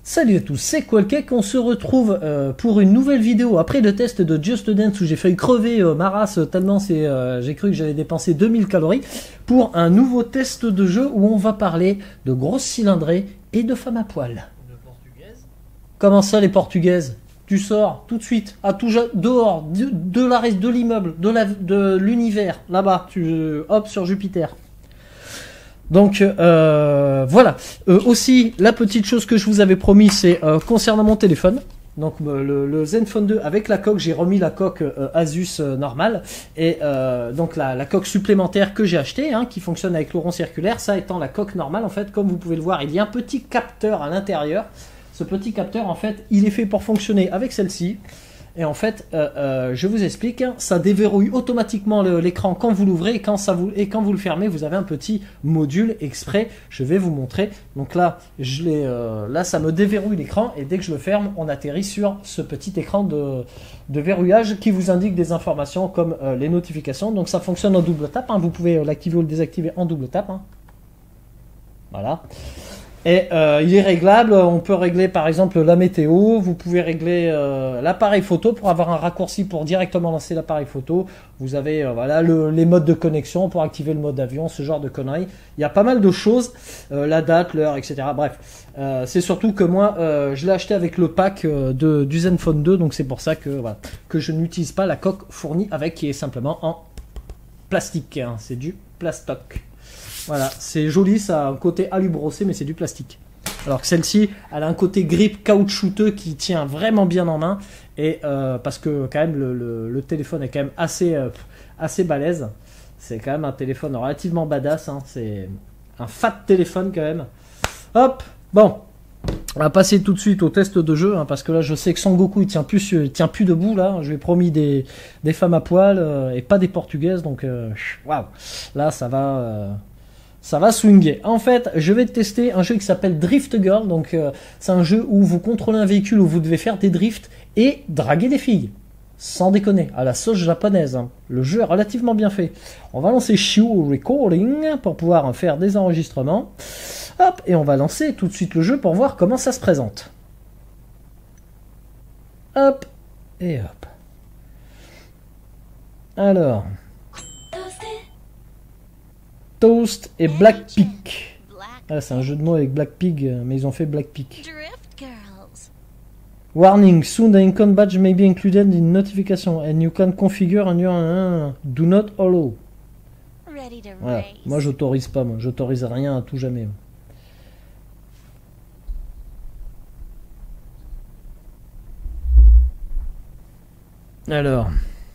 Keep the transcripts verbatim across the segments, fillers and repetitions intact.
Salut à tous, c'est Qualcake, on se retrouve euh, pour une nouvelle vidéo après le test de Just Dance où j'ai failli crever euh, ma race tellement c'est, euh, j'ai cru que j'allais dépenser deux mille calories pour un nouveau test de jeu où on va parler de grosses cylindrées et de femmes à poil. De portugaises. Comment ça les portugaises? Tu sors tout de suite, à tout ja- dehors, de, de la reste de l'immeuble, de la de l'univers, là-bas, tu hop sur Jupiter. Donc euh, voilà. Euh, aussi, la petite chose que je vous avais promis, c'est euh, concernant mon téléphone. Donc euh, le, le Zenfone deux avec la coque, j'ai remis la coque euh, Asus euh, normale et euh, donc la, la coque supplémentaire que j'ai achetée, hein, qui fonctionne avec le rond circulaire, ça étant la coque normale. En fait, comme vous pouvez le voir, il y a un petit capteur à l'intérieur. Ce petit capteur, en fait, il est fait pour fonctionner avec celle-ci. Et en fait, euh, euh, je vous explique, ça déverrouille automatiquement le, l'écran quand vous l'ouvrez et quand, ça vous, et quand vous le fermez, vous avez un petit module exprès. Je vais vous montrer. Donc là, je l'ai, euh, là, ça me déverrouille l'écran et dès que je le ferme, on atterrit sur ce petit écran de, de verrouillage qui vous indique des informations comme euh, les notifications. Donc ça fonctionne en double tap. Hein. Vous pouvez l'activer ou le désactiver en double tap. Hein. Voilà. Et euh, il est réglable, on peut régler par exemple la météo, vous pouvez régler euh, l'appareil photo pour avoir un raccourci pour directement lancer l'appareil photo. Vous avez euh, voilà le, les modes de connexion pour activer le mode avion, ce genre de conneries. Il y a pas mal de choses, euh, la date, l'heure, et cetera. Bref, euh, c'est surtout que moi euh, je l'ai acheté avec le pack euh, de, du Zenfone deux, donc c'est pour ça que, voilà, que je n'utilise pas la coque fournie avec qui est simplement en plastique. Hein. C'est du plastoc. Voilà, c'est joli, ça a un côté alu brossé, mais c'est du plastique. Alors que celle-ci, elle a un côté grip caoutchouteux qui tient vraiment bien en main. Et euh, parce que quand même, le, le, le téléphone est quand même assez, euh, assez balèze. C'est quand même un téléphone relativement badass. Hein. C'est un fat téléphone quand même. Hop, bon. On va passer tout de suite au test de jeu, hein, parce que là je sais que Son Goku il tient plus, il tient plus debout là. Je lui ai promis des, des femmes à poil euh, et pas des portugaises, donc waouh, wow. Là ça va, euh, ça va swinguer. En fait, je vais tester un jeu qui s'appelle Drift Girl, donc euh, c'est un jeu où vous contrôlez un véhicule où vous devez faire des drifts et draguer des filles. Sans déconner, à la sauce japonaise. Hein. Le jeu est relativement bien fait. On va lancer Shiu Recording pour pouvoir faire des enregistrements. Hop, et on va lancer tout de suite le jeu pour voir comment ça se présente. Hop, et hop. Alors. Toast et Black Pig. Ah, c'est un jeu de mots avec Black Pig, mais ils ont fait Black Pig. Warning, soon the icon badge may be included in notification and you can configure on your uh, do not allow. Voilà. Moi j'autorise pas, moi j'autorise rien à tout jamais. Alors,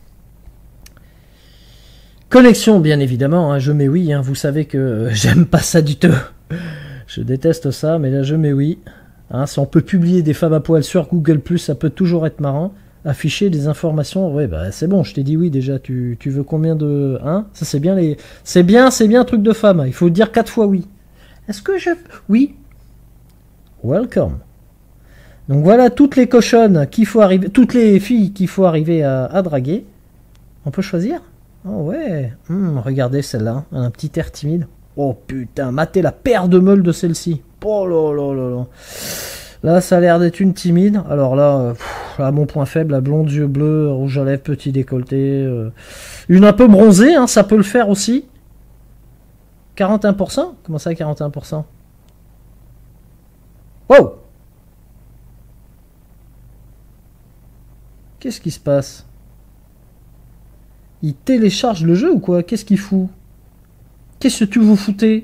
connexion bien évidemment, hein, je mets oui, hein, vous savez que euh, j'aime pas ça du tout. Je déteste ça, mais là je mets oui. Hein, si on peut publier des femmes à poil sur Google plus, ça peut toujours être marrant. Afficher des informations, ouais bah c'est bon, je t'ai dit oui déjà. Tu, tu veux combien de, hein? Ça c'est bien les, c'est bien, c'est bien un truc de femme. Il faut dire quatre fois oui. Est-ce que je, oui. Welcome. Donc voilà toutes les cochonnes qu'il faut arriver, toutes les filles qu'il faut arriver à, à draguer. On peut choisir? Oh ouais. Hum, regardez celle-là, elle a un petit air timide. Oh putain, matez la paire de meules de celle-ci. Oh là là là là. Là, ça a l'air d'être une timide. Alors là, pff, là, mon point faible, la blonde, yeux bleus, rouge à lèvres, petit décolleté. Euh, une un peu bronzée, hein, ça peut le faire aussi. quarante et un pour cent? Comment ça, quarante et un pour cent? Wow! Qu'est-ce qui se passe? Il télécharge le jeu ou quoi? Qu'est-ce qu'il fout? Qu'est-ce que tu vous foutez?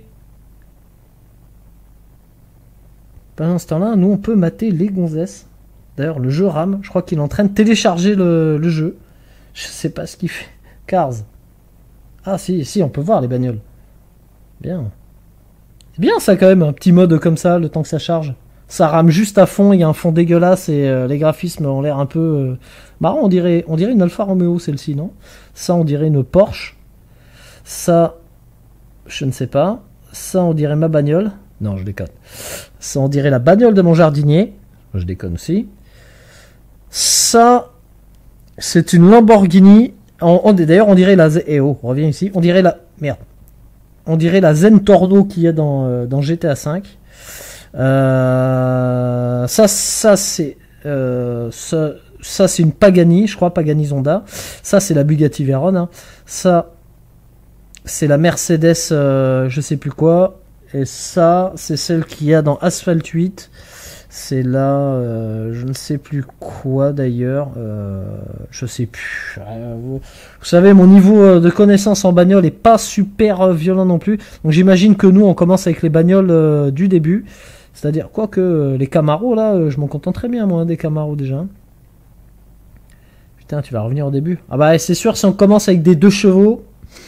Pendant ce temps-là, nous on peut mater les gonzesses. D'ailleurs, le jeu rame. Je crois qu'il est en train de télécharger le, le jeu. Je sais pas ce qu'il fait. Cars. Ah si, si, on peut voir les bagnoles. Bien. C'est bien ça quand même, un petit mode comme ça, le temps que ça charge. Ça rame juste à fond, il y a un fond dégueulasse et euh, les graphismes ont l'air un peu... Euh, marrant, on dirait, on dirait une Alfa Romeo celle-ci, non? Ça, on dirait une Porsche. Ça, je ne sais pas. Ça, on dirait ma bagnole. Non, je déconne. Ça, on dirait la bagnole de mon jardinier. Je déconne aussi. Ça, c'est une Lamborghini. On, on, d'ailleurs, on dirait la... Eh oh, on revient ici. On dirait la... Merde. On dirait la Zentorno qu'il y a dans, euh, dans G T A cinq. Euh, Euh, ça, ça c'est euh, ça, ça c'est une Pagani, je crois, Pagani Zonda. Ça, c'est la Bugatti Veyron. Hein. Ça, c'est la Mercedes, euh, je sais plus quoi. Et ça, c'est celle qu'il y a dans Asphalt huit. C'est là, euh, je ne sais plus quoi d'ailleurs. Euh, je sais plus. Euh, vous, vous savez, mon niveau de connaissance en bagnole est pas super euh, violent non plus. Donc j'imagine que nous, on commence avec les bagnoles euh, du début. C'est-à-dire, quoique euh, les Camaro, là, euh, je m'en contente très bien, moi, hein, des Camaro déjà. Putain, tu vas revenir au début. Ah bah, c'est sûr, si on commence avec des deux chevaux.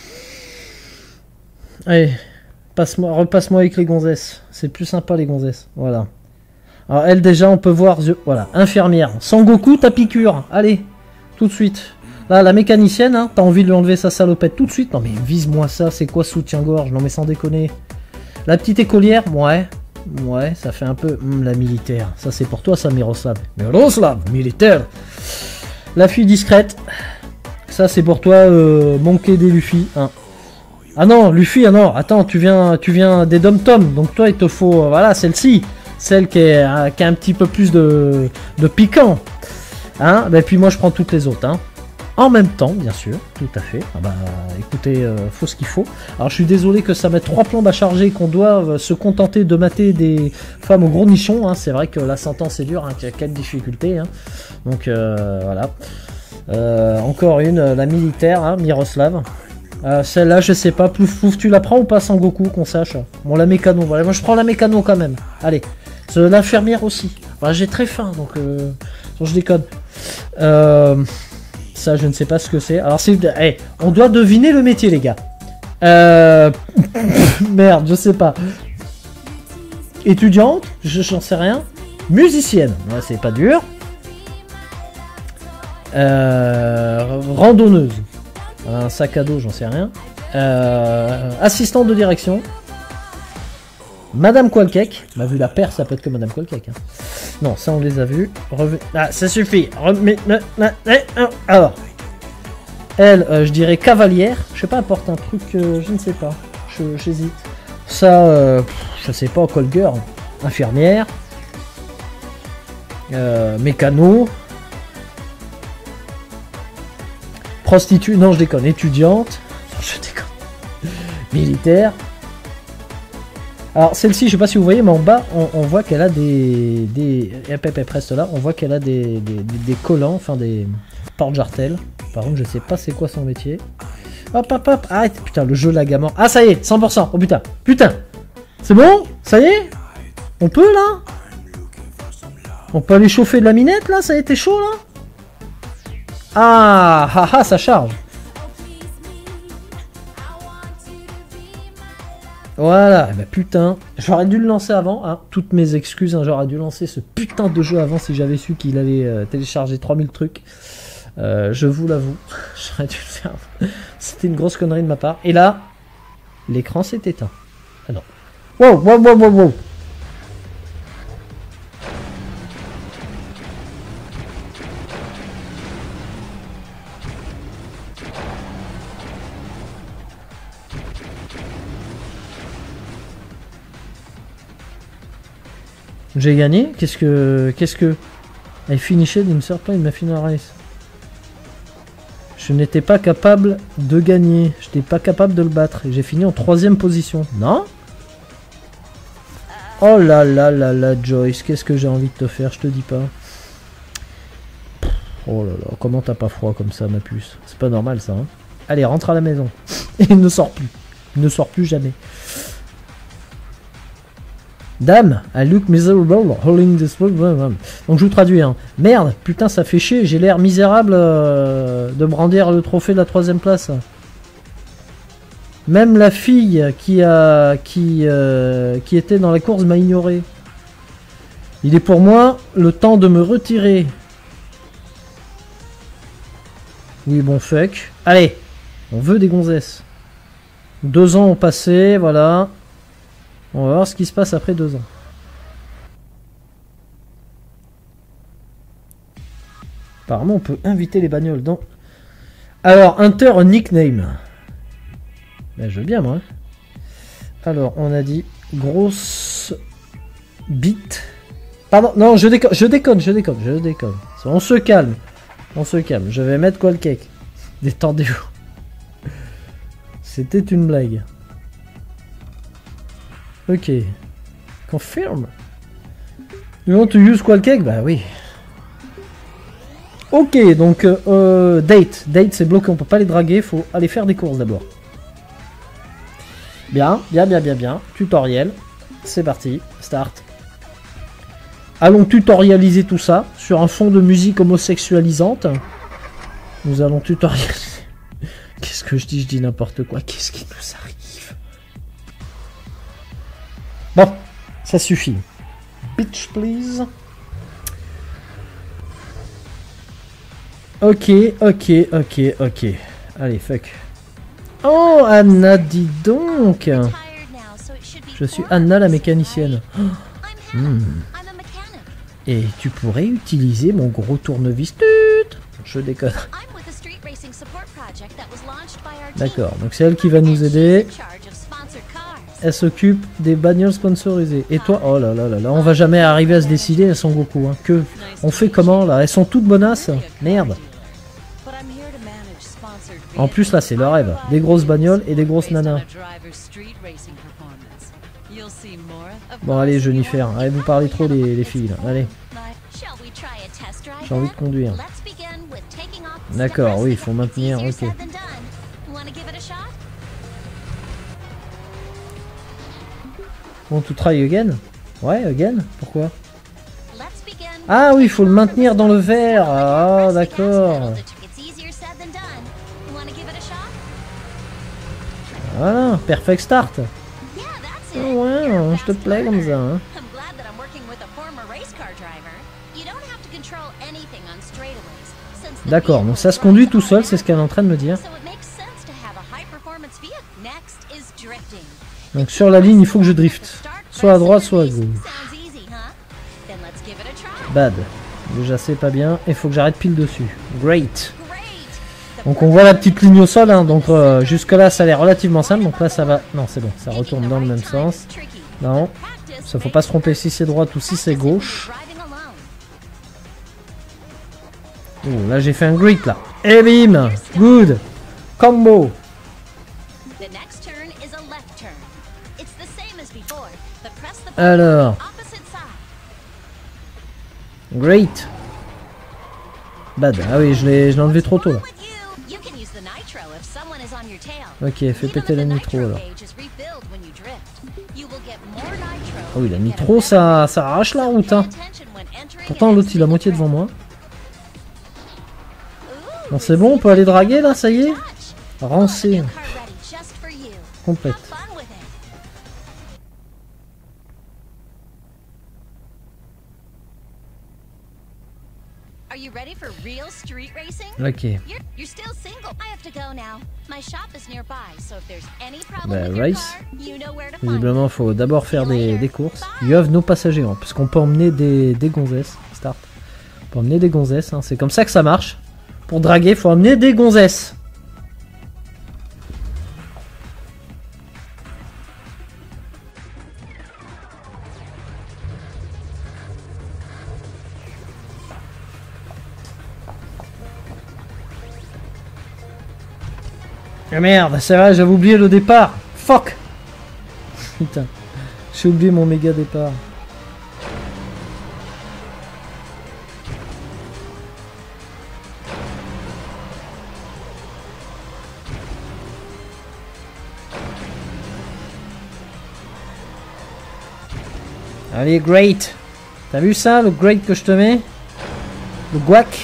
Allez, passe-moi, repasse-moi avec les gonzesses. C'est plus sympa, les gonzesses. Voilà. Alors elle déjà on peut voir, voilà, infirmière. Sangoku ta piqûre, allez, tout de suite. Là la mécanicienne, hein, t'as envie de lui enlever sa salopette tout de suite. Non mais vise-moi ça, c'est quoi soutien-gorge? Non mais sans déconner. La petite écolière, ouais, ouais, ça fait un peu, hum, la militaire. Ça c'est pour toi ça Miroslav. Miroslav, militaire. La fille discrète, ça c'est pour toi euh, Monkey des Luffy. Hein. Ah non, Luffy, ah non, attends, tu viens, tu viens des Dom-Tom, donc toi il te faut, euh, voilà, celle-ci. Celle qui, est, euh, qui a un petit peu plus de, de piquant. Hein, et puis moi je prends toutes les autres. Hein. En même temps, bien sûr, tout à fait. Ah bah écoutez, euh, faut ce qu'il faut. Alors je suis désolé que ça mette trois plombes à charger et qu'on doive se contenter de mater des femmes au gros nichon. Hein. C'est vrai que la sentence est dure, hein, qu'il y a quelle difficulté. Hein. Donc euh, voilà. Euh, encore une, la militaire, hein, Miroslav. Euh, Celle-là, je sais pas, plouf plouf, tu la prends ou pas Sangoku, qu'on sache. Bon, la mécano, voilà, moi je prends la mécano quand même. Allez. L'infirmière aussi. Enfin, j'ai très faim, donc euh, je déconne. Euh, ça, je ne sais pas ce que c'est. Alors, c'est, hey, on doit deviner le métier, les gars. Euh, merde, je sais pas. Étudiante, j'en sais rien. Musicienne, ouais, c'est pas dur. Euh, randonneuse, un sac à dos, j'en sais rien. Euh, assistante de direction. Madame Qualcake, bah vu la paire, ça peut être que Madame Qualcake. Hein. Non, ça on les a vus. Reven... Ah, ça suffit. Reven... Alors, elle, euh, je dirais cavalière. Je sais pas, apporte un truc, euh, je ne sais pas. J'hésite. Ça, euh, je sais pas, call girl, infirmière, euh, mécano, prostituée. Non, je déconne. Étudiante. Je déconne. Militaire. Alors celle-ci, je sais pas si vous voyez, mais en bas, on, on voit qu'elle a des, des, reste là, on voit qu'elle a des, des, des collants, enfin des porte-jartelles. Par contre, je sais pas c'est quoi son métier. Hop, hop, hop, arrête, putain, le jeu la gamin. Ah ça y est, cent pour cent. Oh putain, putain, c'est bon, ça y est, on peut là, on peut aller chauffer de la minette là, ça a été chaud là. Ah, ah, ah, ça charge. Voilà, bah putain, j'aurais dû le lancer avant, hein. Toutes mes excuses, hein. J'aurais dû lancer ce putain de jeu avant si j'avais su qu'il allait euh, télécharger trois mille trucs. Euh, je vous l'avoue, j'aurais dû le faire. C'était une grosse connerie de ma part. Et là, l'écran s'est éteint. Ah non. Wow, wow, wow, wow, wow. J'ai gagné. Qu'est-ce que... Qu'est-ce que... I finished in third place in my final race. Je n'étais pas capable de gagner. Je n'étais pas capable de le battre. Et j'ai fini en troisième position. Non? Oh là là là là, Joyce. Qu'est-ce que j'ai envie de te faire? Je te dis pas. Oh là là. Comment t'as pas froid comme ça, ma puce? C'est pas normal, ça. Hein. Allez, rentre à la maison. Et il ne sort plus. Il ne sort plus jamais. Dame, I look miserable holding this book. Donc je vous traduis. Hein. Merde, putain, ça fait chier. J'ai l'air misérable euh, de brandir le trophée de la troisième place. Même la fille qui a qui euh, qui était dans la course m'a ignoré. Il est pour moi le temps de me retirer. Oui, bon fuck. Allez, on veut des gonzesses. Deux ans ont passé, voilà. On va voir ce qui se passe après deux ans. Apparemment, on peut inviter les bagnoles dans... Alors, Hunter un nickname. Ben, je veux bien, moi. Alors, on a dit grosse bite. Pardon, non, je déconne, je déconne, je déconne, je déconne. On se calme. On se calme. Je vais mettre quoi le cake? Détendez-vous. C'était une blague. Ok. Confirm. You want to use Qualcake? Bah oui. Ok, donc euh, date. Date c'est bloqué, on peut pas les draguer, faut aller faire des courses d'abord. Bien, bien, bien, bien, bien. Tutoriel. C'est parti. Start. Allons tutorialiser tout ça sur un fond de musique homosexualisante. Nous allons tutorialiser. Qu'est-ce que je dis? Je dis n'importe quoi. Qu'est-ce qui nous arrive? Bon, ça suffit. Bitch, please. Ok, ok, ok, ok. Allez, fuck. Oh, Anna, dis donc. Je suis Anna, la mécanicienne. Oh. Hmm. Et tu pourrais utiliser mon gros tournevis. Tut. Je déconne. D'accord, donc c'est elle qui va nous aider. Elle s'occupe des bagnoles sponsorisées. Et toi, oh là là là là, on va jamais arriver à se décider, elles sont Goku. Hein. Que on fait comment là? Elles sont toutes bonasses. Merde. En plus là, c'est le rêve. Des grosses bagnoles et des grosses nanas. Bon allez, Jennifer, allez, vous parlez trop les, les filles là. Allez. J'ai envie de conduire. D'accord, oui, il faut maintenir, ok. Want to try again? Ouais, again? Pourquoi? Ah oui, il faut le maintenir dans le verre. Ah, d'accord. Voilà, perfect start. Oh, ouais, je te plais comme ça. Hein. D'accord, donc ça se conduit tout seul, c'est ce qu'elle est en train de me dire. Donc sur la ligne, il faut que je drift. Soit à droite, soit à gauche. Bad. Déjà, c'est pas bien. Il faut que j'arrête pile dessus. Great. Donc on voit la petite ligne au sol. Hein, donc euh, jusque là, ça a l'air relativement simple. Donc là, ça va... Non, c'est bon. Ça retourne dans le même sens. Non. Ça faut pas se tromper si c'est droite ou si c'est gauche. Oh, là, j'ai fait un great, là. Et bim. Good. Combo. Alors. Great. Bad. Ah oui, je l'ai enlevé trop tôt là. Ok, fais péter la nitro alors. Ah oui, la nitro ça, ça arrache la route. Hein. Pourtant l'autre il a moitié devant moi. Bon c'est bon, on peut aller draguer là, ça y est. Rancé. Complète. Ok. Bah, race. Visiblement, il faut d'abord faire des, des courses. You have nos passagers, hein, puisqu'on peut emmener des, des gonzesses. Start. On peut emmener des gonzesses, hein. C'est comme ça que ça marche. Pour draguer, il faut emmener des gonzesses. Ah merde, c'est vrai, j'avais oublié le départ. Fuck. Putain, j'ai oublié mon méga départ. Allez, great. T'as vu ça, le great que je te mets? Le guac.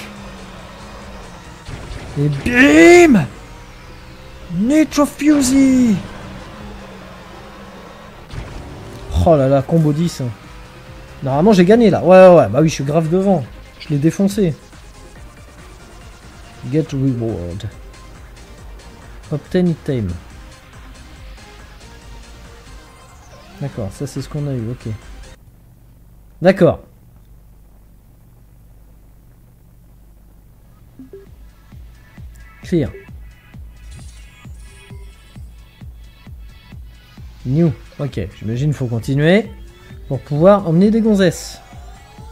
Et bim! Nitro Fusey. Oh là là, combo dix. Normalement j'ai gagné là. Ouais ouais ouais, bah oui, je suis grave devant. Je l'ai défoncé. Get reward. Obtain item. D'accord, ça c'est ce qu'on a eu, ok. D'accord. Clear. New. Ok, j'imagine qu'il faut continuer pour pouvoir emmener des gonzesses.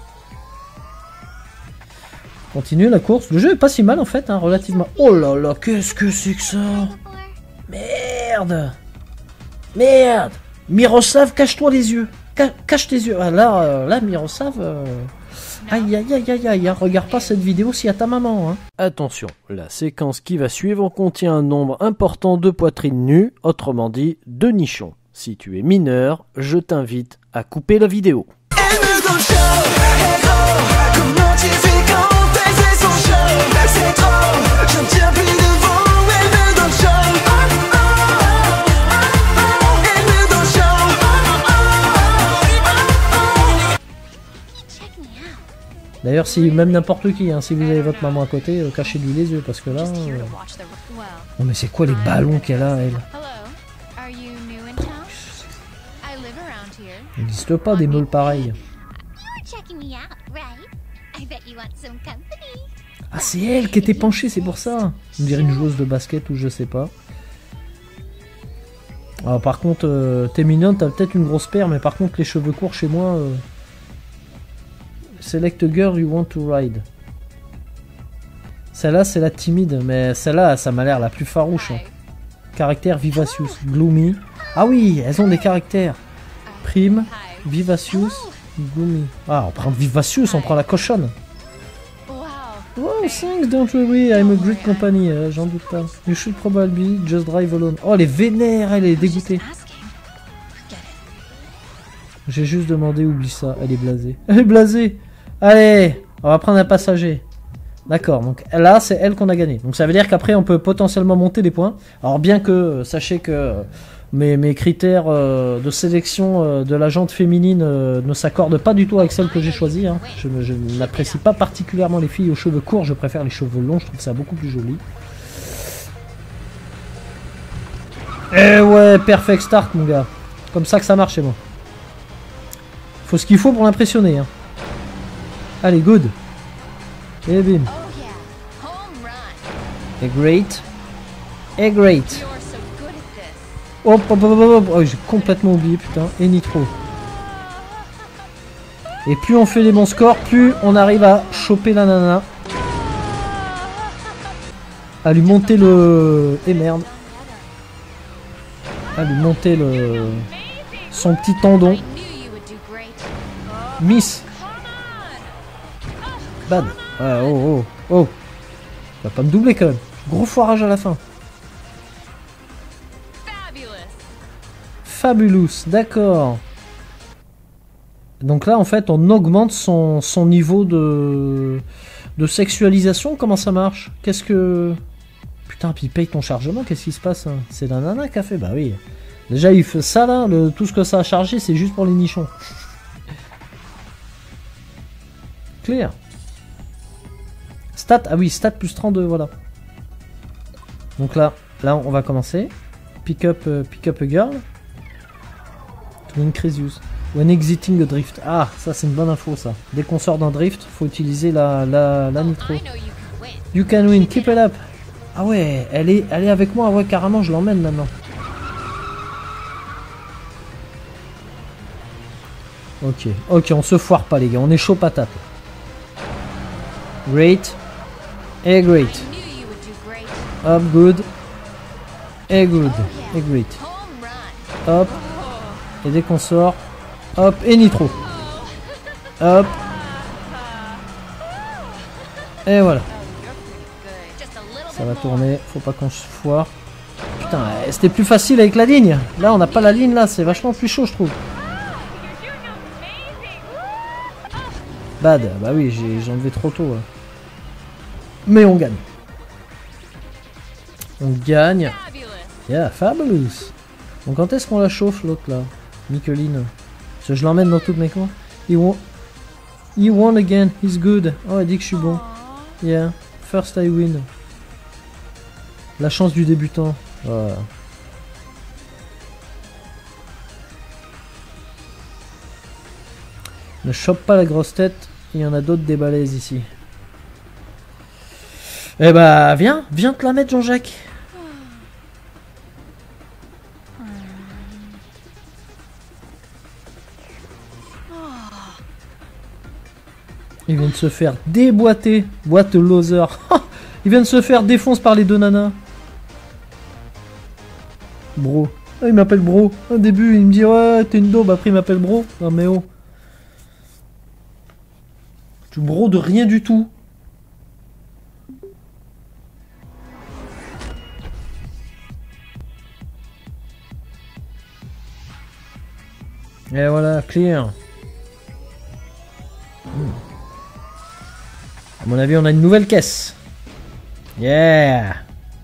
Continue la course. Le jeu est pas si mal en fait, hein, relativement. Oh là là, qu'est-ce que c'est que ça? Merde. Merde. Miroslav, cache-toi les yeux. Ca cache tes yeux. Ah, là, euh, là, Miroslav... Euh... Aïe aïe aïe aïe aïe, regarde pas cette vidéo si à ta maman. Hein. Attention, la séquence qui va suivre contient un nombre important de poitrines nues, autrement dit, de nichons. Si tu es mineur, je t'invite à couper la vidéo. D'ailleurs, si même n'importe qui, hein, si vous avez votre maman à côté, euh, cachez-lui les yeux, parce que là... Euh... Oh mais c'est quoi les ballons qu'elle a, elle? Il n'existe pas des meules pareils. Ah, c'est elle qui était penchée, c'est pour ça. On dirait une joueuse de basket ou je sais pas. Alors, par contre, euh, t'es mignonne, t'as peut-être une grosse paire, mais par contre, les cheveux courts chez moi... Euh... Select a girl you want to ride. Celle-là, c'est la timide, mais celle-là, ça m'a l'air la plus farouche. Hein. Caractère vivacious, gloomy. Ah oui, elles ont des caractères. Prime, vivacious, gloomy. Ah, on prend vivacious, on prend la cochonne. Oh, thanks, don't worry, I'm a great company, euh, j'en doute pas. You should probably just drive alone. Oh, elle est vénère, elle est dégoûtée. J'ai juste demandé, oublie ça, elle est blasée. Elle est blasée. Allez, on va prendre un passager. D'accord, donc là, c'est elle qu'on a gagné. Donc ça veut dire qu'après, on peut potentiellement monter des points. Alors bien que, euh, sachez que euh, mes, mes critères euh, de sélection euh, de la jante féminine euh, ne s'accordent pas du tout avec celle que j'ai choisie. Hein. Je, je n'apprécie pas particulièrement les filles aux cheveux courts, je préfère les cheveux longs, je trouve ça beaucoup plus joli. Eh ouais, perfect start, mon gars. Comme ça que ça marche chez moi. Faut ce qu'il faut pour l'impressionner. Hein. Allez, good. Et bim. Et great. Et great. Hop, hop, hop, hop, hop. Oh, j'ai complètement oublié, putain. Et nitro. Et plus on fait des bons scores, plus on arrive à choper la nana. À lui monter le... Et merde. À lui monter le... Son petit tendon. Miss. Bad. Ouais, oh, oh, oh. Tu vas pas me doubler quand même. Gros foirage à la fin. Fabulous, d'accord. Donc là, en fait, on augmente son, son niveau de, de sexualisation. Comment ça marche? Qu'est-ce que... Putain, puis paye ton chargement, qu'est-ce qui se passe? C'est la nana qui a fait? Bah oui. Déjà, il fait ça, là. Le, tout ce que ça a chargé, c'est juste pour les nichons. Clear. Stat, ah oui, stat plus trente-deux, voilà. Donc là, là, on va commencer. Pick up, uh, pick up a girl. To increase use. When exiting a drift. Ah, ça c'est une bonne info, ça. Dès qu'on sort d'un drift, faut utiliser la, la, la nitro. You can win, keep it up. Ah ouais, elle est, elle est avec moi, ouais, carrément, je l'emmène maintenant. Ok, ok, on se foire pas, les gars, on est chaud patate. Great. Et great. Up, good. Et good. Et great. Hop. Et dès qu'on sort, hop, et nitro. Hop. Et voilà. Ça va tourner, faut pas qu'on se foire. Putain, c'était plus facile avec la ligne. Là, on n'a pas la ligne, là, c'est vachement plus chaud, je trouve. Bad, bah oui, j'ai enlevé trop tôt. Là. Mais on gagne. On gagne. Yeah, fabulous. Donc quand est-ce qu'on la chauffe, l'autre, là? Micheline. Parce que je l'emmène dans toutes mes cours. He won. He won again, he's good. Oh, elle dit que je suis bon. Yeah, first I win. La chance du débutant. Voilà. Ne chope pas la grosse tête, il y en a d'autres des balaises ici. Eh bah, viens, viens te la mettre, Jean-Jacques. Il vient de se faire déboîter. What a loser. Il vient de se faire défoncer par les deux nanas. Bro. Ah, il m'appelle bro. Au début, il me dit ouais, t'es une daube. Après, il m'appelle bro. Non, mais oh. Tu bro de rien du tout. Et voilà, clear. Hmm. À mon avis, on a une nouvelle caisse. Yeah.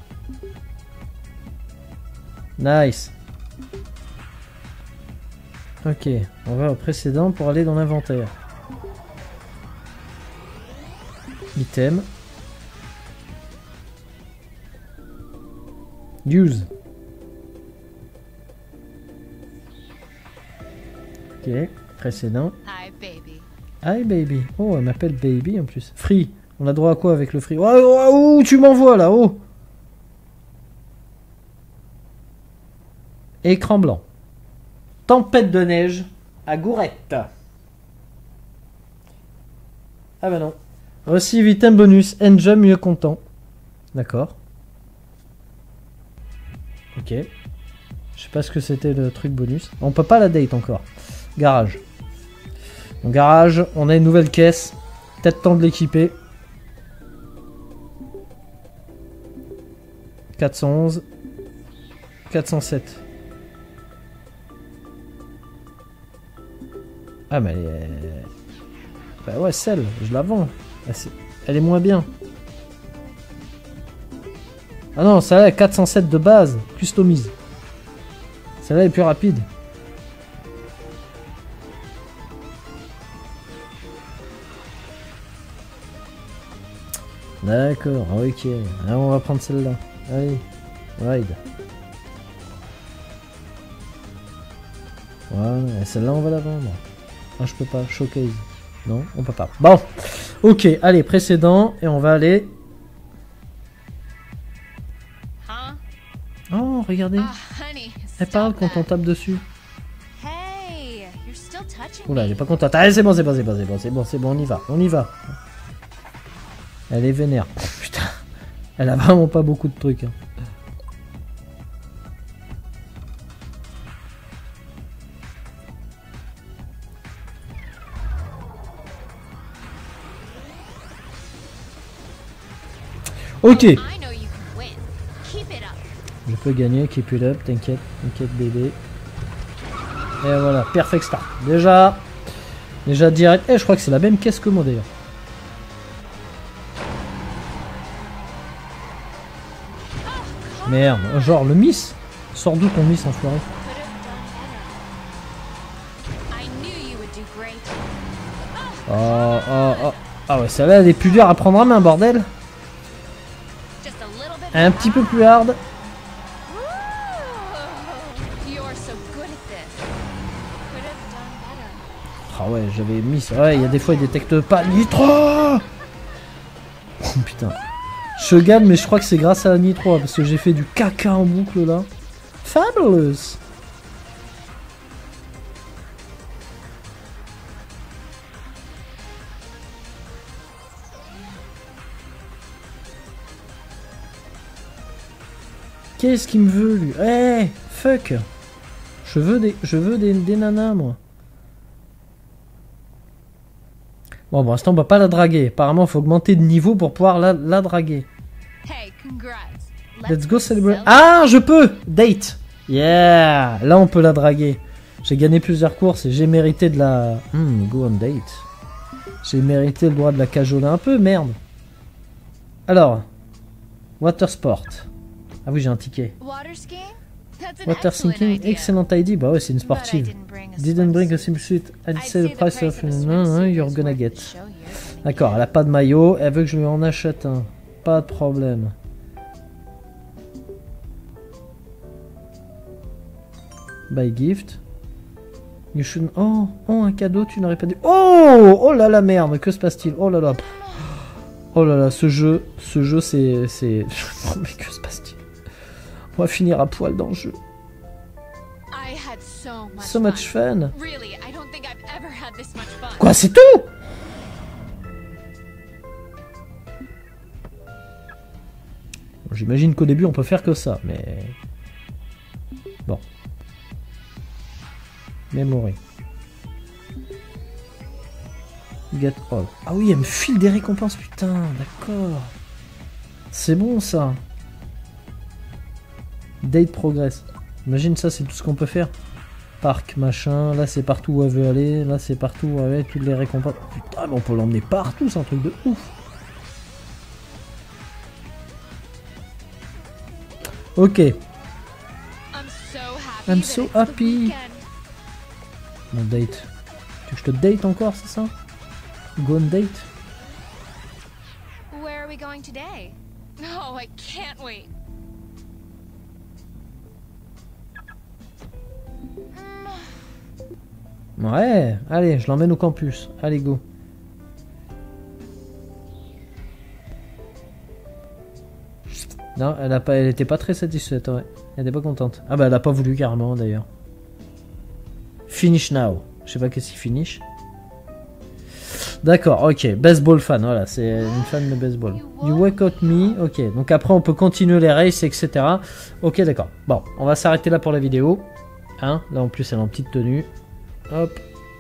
Nice. Ok, on va au précédent pour aller dans l'inventaire. Item. Use. Ok, précédent. Hi baby. Hi baby. Oh, elle m'appelle baby en plus. Free. On a droit à quoi avec le free? Oh, oh, oh, tu m'envoies là, oh. Écran blanc. Tempête de neige à Gourette. Ah bah non. Receive item bonus. Enjoy mieux content. D'accord. Ok. Je sais pas ce que c'était le truc bonus. On peut pas la date encore. Garage. Donc garage, on a une nouvelle caisse. Peut-être temps de l'équiper. quatre cent onze. quatre cent sept. Ah mais elle est... Bah ouais, celle, je la vends. Elle est moins bien. Ah non, celle-là est quatre cent sept de base, customise. Celle-là est plus rapide. D'accord, ok. Alors on va prendre celle-là. Allez, ride. Voilà, celle-là on va la vendre. Ah, je peux pas, showcase. Non, on peut pas. Bon, ok, allez, précédent, et on va aller... Oh, regardez. Elle parle quand on tape dessus. Oula, elle est pas contente. Allez, c'est bon, c'est bon, c'est bon, c'est bon, c'est bon, c'est bon, on y va, on y va. Elle est vénère. Oh, putain, elle a vraiment pas beaucoup de trucs. Hein. Ok. Je peux gagner, keep it up, t'inquiète, t'inquiète bébé. Et voilà, perfect start. Déjà, déjà direct. Eh, je crois que c'est la même caisse que moi d'ailleurs. Merde, genre le miss. Sors d'où ton miss enfoiré? Oh, oh, oh. Ah ouais, celle-là elle est plus dure à prendre en main, bordel. Un petit peu plus hard. Ah ouais, j'avais mis ça. Ouais, il y a des fois, il détecte pas nitro. Oh putain. Je gagne, mais je crois que c'est grâce à la nitro, parce que j'ai fait du caca en boucle là. Fabulous. Qu'est-ce qu'il me veut lui? Eh, hey, fuck. Je veux des, je veux des, des nanas moi. Bon, pour l'instant, on va pas la draguer. Apparemment, il faut augmenter de niveau pour pouvoir la, la draguer. Hey, Let's go celebrate. Ah, je peux. Date. Yeah. Là, on peut la draguer. J'ai gagné plusieurs courses et j'ai mérité de la... Hmm, go on date. J'ai mérité le droit de la cajoler un peu, merde. Alors. Water sport. Ah oui, j'ai un ticket. Water sinking, excellent I D. Bah ouais, c'est une sportive. Didn't bring a swimsuit. I'd say the price of... No, no, you're gonna get. D'accord, elle a pas de maillot. Elle veut que je lui en achète un. Pas de problème. Buy gift. You should... Oh, oh, un cadeau, tu n'aurais pas dû... Oh, oh là là, merde, que se passe-t-il? Oh là là. Oh là là, ce jeu, ce jeu, c'est... c'est... Mais que se passe-t-il? On va finir à poil dans le jeu. So much fun. Quoi, c'est tout? j'imagine qu'au début on peut faire que ça, mais... Bon. Memory. Get all. Ah oui, elle me file des récompenses, putain, d'accord. C'est bon ça. Date progress. Imagine ça, c'est tout ce qu'on peut faire. Parc, machin, là c'est partout où elle veut aller, là c'est partout où elle veut aller, toutes les récompenses. Putain, mais on peut l'emmener partout, c'est un truc de ouf. Ok. I'm so happy. Mon date. Tu veux que je te date encore, c'est ça? Go on date? Where are we going today? Oh, I can't wait. Ouais, allez, je l'emmène au campus. Allez, go. Non, elle a pas, elle était pas très satisfaite, ouais. Elle était pas contente. Ah bah elle a pas voulu carrément d'ailleurs. Finish now. Je sais pas qu'est-ce qui finish. D'accord, ok. Baseball fan, voilà, c'est une fan de baseball. You wake up me, ok. Donc après on peut continuer les races, et cetera. Ok, d'accord. Bon, on va s'arrêter là pour la vidéo. Hein, là en plus elle est en petite tenue. Hop.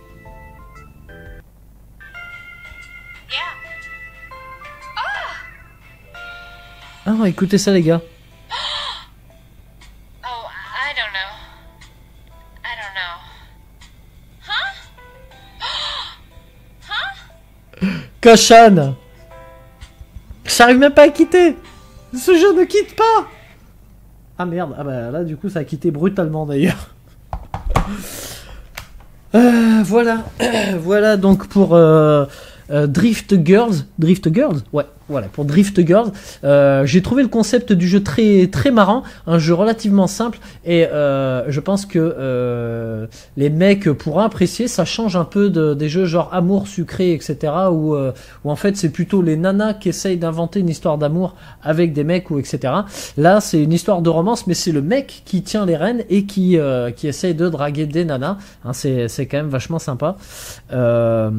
Ah, écoutez ça les gars. Oh, I don't know. I don't know. Huh? Huh? Kashan. J'arrive même pas à quitter. Ce jeu ne quitte pas. Ah merde, ah bah là du coup ça a quitté brutalement d'ailleurs. Euh, voilà, voilà donc pour euh, euh, Drift Girls, Drift Girls, ouais, voilà pour Drift Girls. Euh, j'ai trouvé le concept du jeu très très marrant, un jeu relativement simple et euh, je pense que euh, les mecs pourront apprécier. Ça change un peu de, des jeux genre amour sucré, et cetera. Où, euh, où en fait c'est plutôt les nanas qui essayent d'inventer une histoire d'amour avec des mecs ou et cetera. Là c'est une histoire de romance, mais c'est le mec qui tient les rênes et qui euh, qui essaye de draguer des nanas. Hein, c'est c'est quand même vachement sympa. Euh,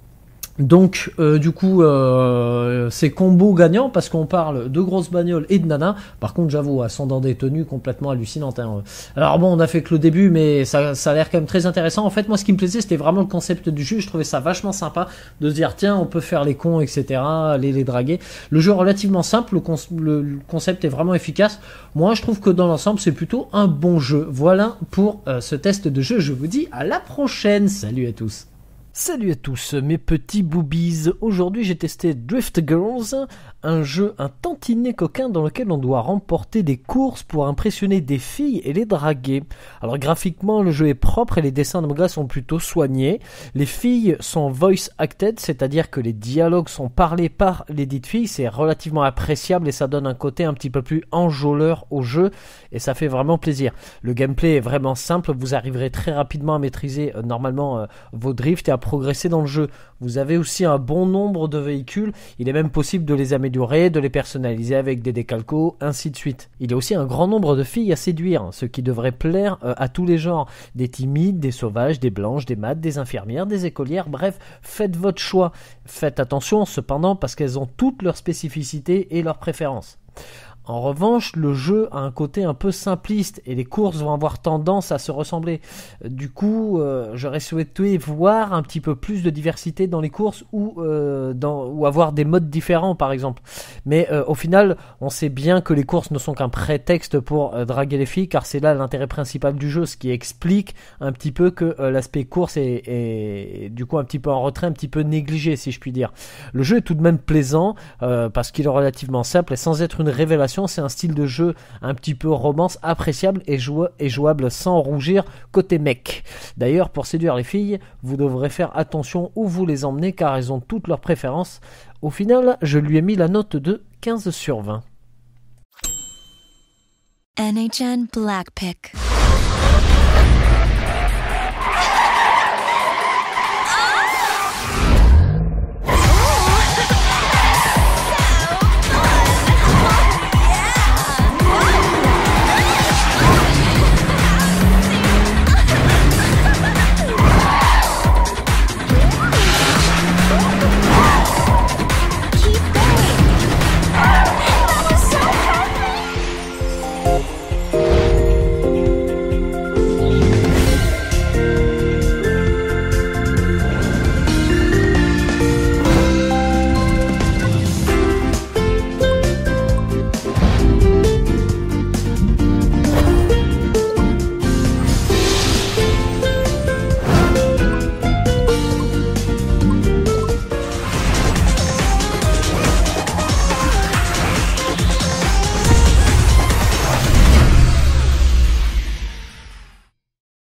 Donc euh, du coup euh, c'est combo gagnant parce qu'on parle de grosses bagnoles et de nanas. Par contre j'avoue, elles sont dans des tenues complètement hallucinantes, hein. Alors bon, on a fait que le début, mais ça, ça a l'air quand même très intéressant. En fait moi ce qui me plaisait c'était vraiment le concept du jeu. Je trouvais ça vachement sympa de se dire tiens on peut faire les cons, etc., aller les draguer. Le jeu est relativement simple, le, con le, le concept est vraiment efficace. Moi je trouve que dans l'ensemble c'est plutôt un bon jeu. Voilà pour euh, ce test de jeu. Je vous dis à la prochaine. Salut à tous. Salut à tous mes petits boobies. Aujourd'hui j'ai testé Drift Girls, un jeu un tantinet coquin dans lequel on doit remporter des courses pour impressionner des filles et les draguer. Alors graphiquement le jeu est propre et les dessins de manga sont plutôt soignés. Les filles sont voice acted, c'est-à-dire que les dialogues sont parlés par les dites filles. C'est relativement appréciable et ça donne un côté un petit peu plus enjôleur au jeu et ça fait vraiment plaisir. Le gameplay est vraiment simple, vous arriverez très rapidement à maîtriser euh, normalement euh, vos drifts et à progresser dans le jeu. Vous avez aussi un bon nombre de véhicules, il est même possible de les améliorer, de les personnaliser avec des décalcos, ainsi de suite. Il y a aussi un grand nombre de filles à séduire, ce qui devrait plaire euh, à tous les genres, des timides, des sauvages, des blanches, des mates, des infirmières, des écolières, bref, faites votre choix. Faites attention cependant parce qu'elles ont toutes leurs spécificités et leurs préférences. En revanche, le jeu a un côté un peu simpliste et les courses vont avoir tendance à se ressembler. Du coup, euh, j'aurais souhaité voir un petit peu plus de diversité dans les courses ou, euh, dans, ou avoir des modes différents par exemple. Mais euh, au final, on sait bien que les courses ne sont qu'un prétexte pour euh, draguer les filles car c'est là l'intérêt principal du jeu, ce qui explique un petit peu que euh, l'aspect course est, est, est du coup un petit peu en retrait, un petit peu négligé si je puis dire. Le jeu est tout de même plaisant euh, parce qu'il est relativement simple et sans être une révélation. C'est un style de jeu un petit peu romance appréciable et, jou et jouable sans rougir côté mec. D'ailleurs, pour séduire les filles, vous devrez faire attention où vous les emmenez car elles ont toutes leurs préférences. Au final, je lui ai mis la note de quinze sur vingt. N H N Blackpick.